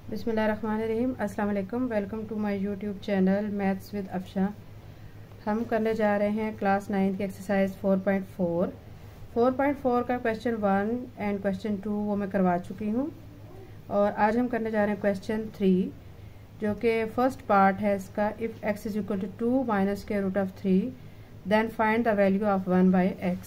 बिस्मिल्लाहिर्रहमानिर्रहीम। अस्सलाम वालेकुम। Welcome to my YouTube channel maths with Afsha. हम करने जा रहे हैं क्लास 9 की एक्सरसाइज 4.4 का क्वेश्चन 1 एंड क्वेश्चन 2 वो मैं करवा चुकी हूँ। और आज हम करने जा रहे हैं क्वेश्चन 3 जो कि फर्स्ट पार्ट है इसका। If x is equal to 2 minus के root of 3 then find the value of 1/x।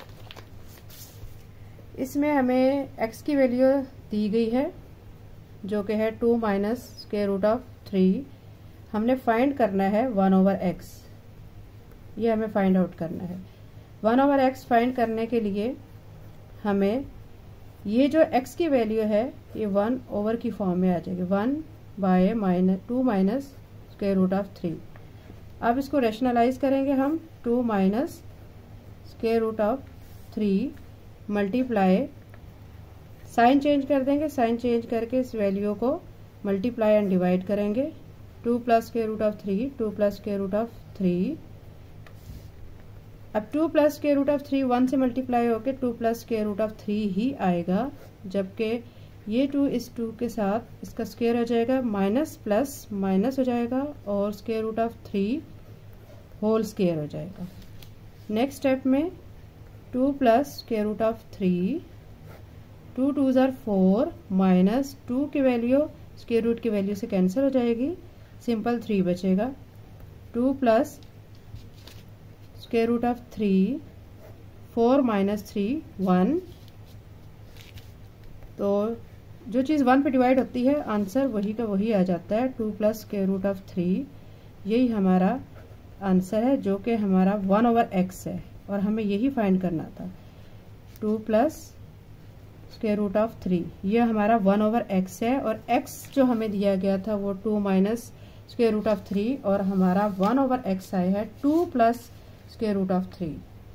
इसमें हमें x की वैल्यू दी गई है जो कि है 2 माइनस के रूट ऑफ 3। हमने फाइंड करना है 1/x। ये हमें फाइंड आउट करना है। 1/x फाइंड करने के लिए हमें ये जो x की वैल्यू है ये 1/, की फॉर्म में आ जाएगी। 1/2 माइनस के रूट ऑफ 3। अब इसको रेशनलाइज करेंगे हम। 2 माइनस के root of 3 multiply, sign change कर देंगे। साइन चेंज करके इस वैल्यू को मल्टीप्लाई एंड डिवाइड करेंगे। 2 प्लस के रूट ऑफ 3, 2 प्लस के रूट ऑफ 3। अब 2 प्लस के रूट ऑफ 3 1 से मल्टीप्लाई होके 2 प्लस के रूट ऑफ 3 ही आएगा, जबकि ये 2 इस 2 के साथ इसका स्क्वायर हो जाएगा, माइनस प्लस माइनस हो जाएगा और square root of 3 whole square हो जाएगा। नेक्स्ट स्टेप में 2 प्लस के root of 3, 2 2s are 4 minus 2 की वैल्यू स्क्वायर रूट की वैल्यू से कैंसिल हो जाएगी, सिंपल 3 बचेगा। 2 plus square root of 3, 4 minus 3 1। तो जो चीज़ 1 पे डिवाइड होती है आंसर वही का वही आ जाता है। 2 प्लस स्क्वायर रूट ऑफ 3 यही हमारा आंसर है जो कि हमारा 1/x है और हमें यही फाइंड करना था। 2 प्लस स्क्वायर रूट ऑफ 3 ये हमारा 1/x है और x जो हमें दिया गया था वो 2 माइनस स्क्वायर रूट ऑफ 3 और हमारा 1/x आया है 2 प्लस स्क्वायर रूट ऑफ 3।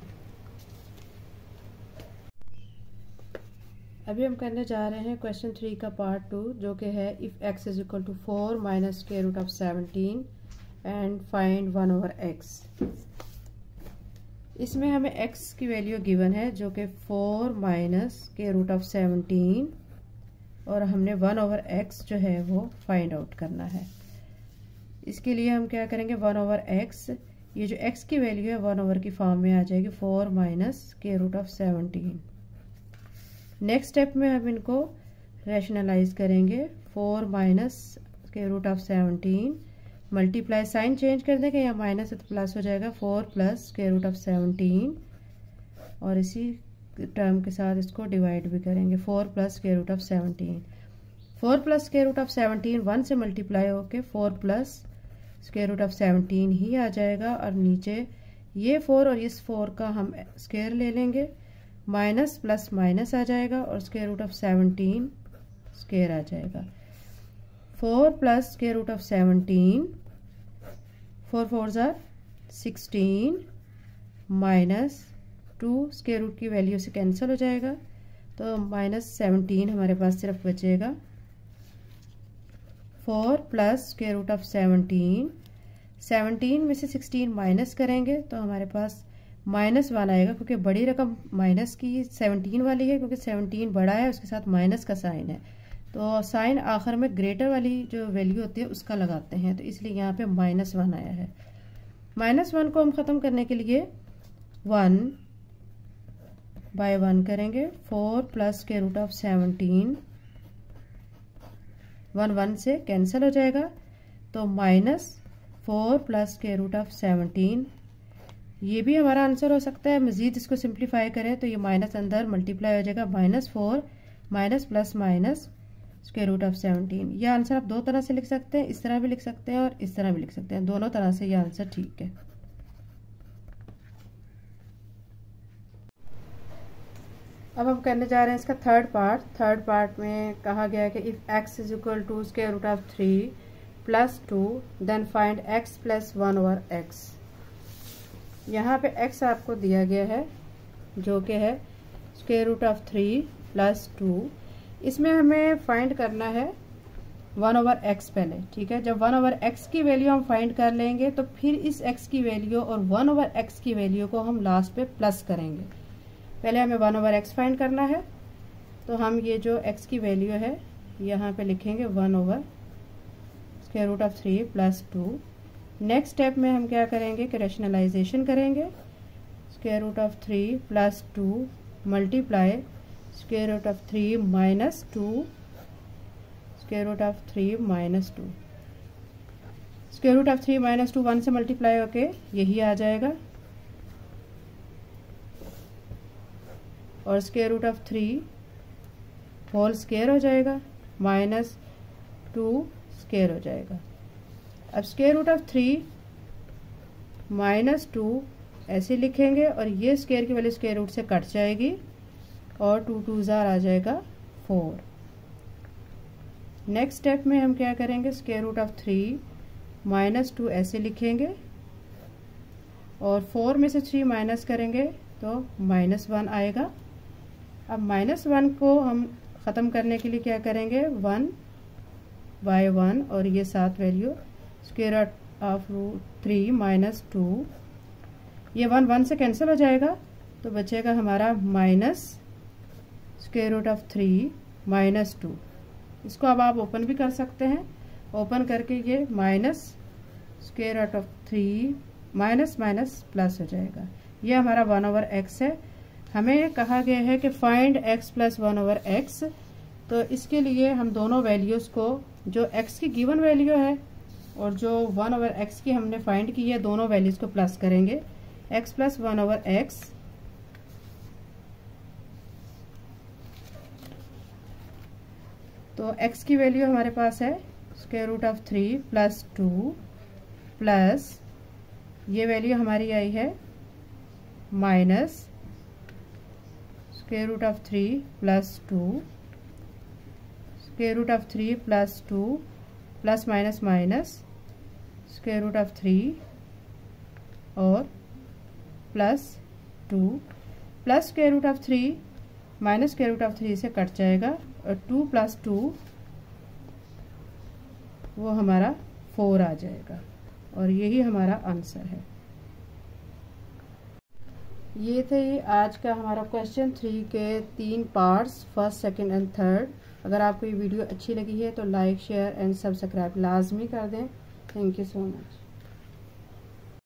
अभी हम करने जा रहे हैं क्वेश्चन 3 का पार्ट 2 जो कि है if x is equal to 4 minus square root of 17 and find 1/x। इसमें हमें x की वैल्यू गिवन है जो कि 4 माइनस के रूट ऑफ 17 और हमने 1/x जो है वो फाइंड आउट करना है। इसके लिए हम क्या करेंगे, 1/x, ये जो x की वैल्यू है 1/, की फॉर्म में आ जाएगी 4 माइनस के रूट ऑफ 17। नेक्स्ट स्टेप में हम इनको रैशनलाइज करेंगे। 4 माइनस के root of 17 multiply, sign change कर देंगे, या माइनस है तो प्लस हो जाएगा। 4 प्लस स्क्वायर रूट ऑफ 17 और इसी टर्म के साथ इसको डिवाइड भी करेंगे। 4 plus square root of 17, 4 plus square root of 17 1 से मल्टीप्लाई होके 4 प्लस स्क्वायर रूट ऑफ 17 ही आ जाएगा। और नीचे ये 4 और इस 4 का हम स्क्वायर ले लेंगे, माइनस प्लस माइनस आ जाएगा और स्क्वायर रूट ऑफ 17 स्क्वायर आ जाएगा। 4 plus square root of 17, 4 4s are 16 minus 2 square root की वैल्यू से कैंसिल हो जाएगा, तो माइनस 17 हमारे पास सिर्फ बचेगा। 4 प्लस स्क्वायर रूट ऑफ 17, 17 में से 16 माइनस करेंगे तो हमारे पास -1 आएगा, क्योंकि बड़ी रकम माइनस की 17 वाली है, क्योंकि 17 बड़ा है उसके साथ माइनस का साइन है, तो साइन आखिर में ग्रेटर वाली जो वैल्यू होती है उसका लगाते हैं, तो इसलिए यहाँ पे -1 आया है। -1 को हम ख़त्म करने के लिए 1/1 करेंगे। 4 प्लस के रूट ऑफ 17, 1 से कैंसिल हो जाएगा, तो -4 प्लस के रूट ऑफ 17 ये भी हमारा आंसर हो सकता है। मज़ीद इसको सिंप्लीफाई करें तो ये माइनस अंदर मल्टीप्लाई हो जाएगा, -4 minus plus minus square root of 17। ये आंसर आप दो तरह से लिख सकते हैं, इस तरह भी लिख सकते हैं और इस तरह भी लिख सकते हैं, दोनों तरह से ये आंसर ठीक है। अब हम करने जा रहे हैं इसका थर्ड पार्ट में कहा गया है कि if x is equal to square root of 3 plus 2 then find x plus 1/x। यहाँ पे x आपको दिया गया है जो कि है स्क्वायर रूट ऑफ 3 प्लस 2। इसमें हमें फाइंड करना है 1/x पहले, ठीक है। जब 1/x की वैल्यू हम फाइंड कर लेंगे तो फिर इस x की वैल्यू और 1/x की वैल्यू को हम लास्ट पे प्लस करेंगे। पहले हमें 1/x फाइंड करना है, तो हम ये जो x की वैल्यू है यहाँ पे लिखेंगे 1/√3 + 2। नेक्स्ट स्टेप में हम क्या करेंगे कि रैशनलाइजेशन करेंगे। √3 + 2 मल्टीप्लाई √3 - 2 √3 - 2। √3 - 2 1 से मल्टीप्लाई होके यही आ जाएगा, और √3 होल स्क्वायर हो जाएगा, -2 स्क्वायर हो जाएगा। अब √3 - 2 ऐसे लिखेंगे और ये स्क्वायर की वैल्यू स्क्वायर रूट से कट जाएगी और 2 2 आ जाएगा 4। नेक्स्ट स्टेप में हम क्या करेंगे, √3 - 2 ऐसे लिखेंगे और 4 में से 3 माइनस करेंगे तो -1 आएगा। अब -1 को हम ख़त्म करने के लिए क्या करेंगे, 1/1 और ये साथ वैल्यू √3 - 2, ये 1 से कैंसिल हो जाएगा तो बचेगा हमारा -√3 - 2। इसको अब आप ओपन भी कर सकते हैं, ओपन करके ये -√3 माइनस प्लस हो जाएगा। ये हमारा 1/x है। हमें कहा गया है कि फाइंड x + 1/x, तो इसके लिए हम दोनों वैल्यूज़ को, जो x की गिवन वैल्यू है और जो 1/x की हमने फाइंड की है, दोनों वैल्यूज़ को प्लस करेंगे। x + 1/x तो x की वैल्यू हमारे पास है √3 + 2 प्लस ये वैल्यू हमारी आई है -√3 + 2 √3 + 2 प्लस माइनस √3 और +2 प्लस √3 माइनस √3 से कट जाएगा और 2 + 2 वो हमारा 4 आ जाएगा और यही हमारा आंसर है। ये थे आज का हमारा क्वेश्चन 3 के 3 parts, first, second and third. अगर आपको ये वीडियो अच्छी लगी है तो लाइक, शेयर एंड सब्सक्राइब लाजमी कर दें। Thank you so much.